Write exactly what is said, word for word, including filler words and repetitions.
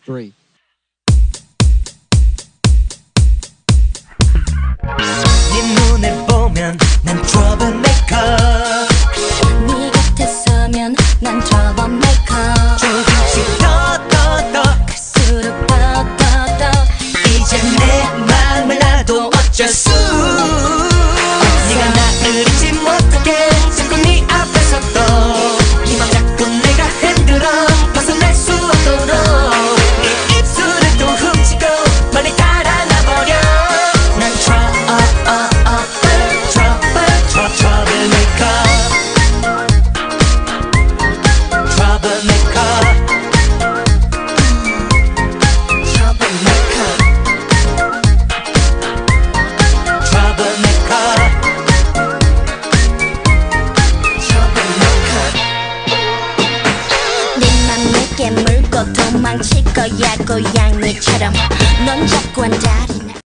three. 네 눈을 보면 난 troublemaker. 네 곁에 서면 난 troublemaker. 조금씩 더 더 더 갈수록 더 더 더 이제 내 맘을 놔도 어쩔 수. 네가 나를 잊지 못하게 자꾸 네 앞에서도 네 맘 자꾸 내가 흔들어 벗어날 수 없도록 네 입술을 또 훔치고 멀리 달아나버려. 난 trouble, trouble, trouble, troublemaker. troublemaker. troublemaker. troublemaker. troublemaker. 네 맘 내게 물고 도망칠 거야 고양이처럼 넌 자꾸 한다리